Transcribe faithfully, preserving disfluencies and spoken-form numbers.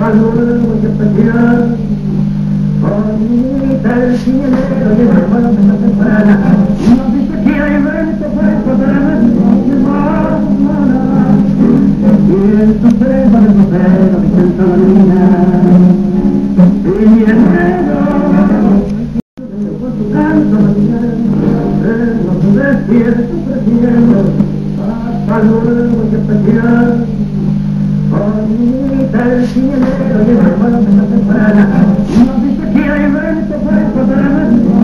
luego y especial. Bonita el cielero y el hermano de la temporada. No dice que hay vento por el poder de mamá. Y en tu frente de tu pelo mi canto domina. Y mi hermano, por tu canto domina. No te despiertes prefiero. Hasta luego y especial. Bonita el cielero y el hermano de la temporada. No dice que hay vento por el poder